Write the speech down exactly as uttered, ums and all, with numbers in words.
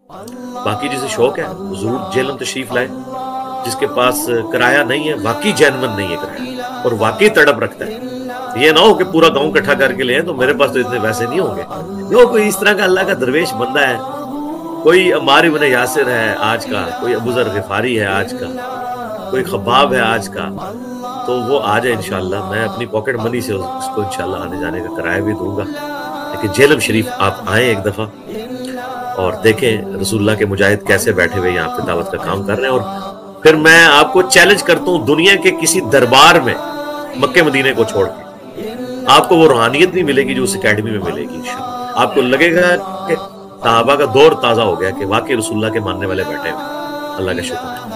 बाकी जिसे शौक है जरूर जेलम तशरीफ लाए, जिसके पास किराया नहीं है, वाकई जैनवन नहीं है किराया और वाकई तड़प रखता है, ये ना हो कि पूरा गांव इकट्ठा करके ले तो मेरे पास तो इतने वैसे नहीं होंगे। जो कोई इस तरह का अल्लाह का दरवेश बंदा है, कोई अम्मार इब्न यासिर है आज का, कोई अबू ज़र गिफारी है आज का, कोई खब्बाब है आज का, तो वो आ जाए इंशाल्लाह। मैं अपनी पॉकेट मनी से उसको इंशाल्लाह आने जाने का किराया भी दूंगा। लेकिन जेलम शरीफ आप आए एक दफा और देखें रसूलुल्लाह के मुजाहिद कैसे बैठे हुए यहाँ पे दावत का काम कर रहे हैं। और फिर मैं आपको चैलेंज करता हूँ, दुनिया के किसी दरबार में मक्के मदीने को छोड़ के आपको वो रूहानियत नहीं मिलेगी जो उस एकेडमी में मिलेगी इंशाल्लाह। आपको लगेगा कि सहाबा का दौर ताजा हो गया, कि वाकई रसूलुल्लाह के मानने वाले बैठे हैं। अल्लाह का शुक्र है।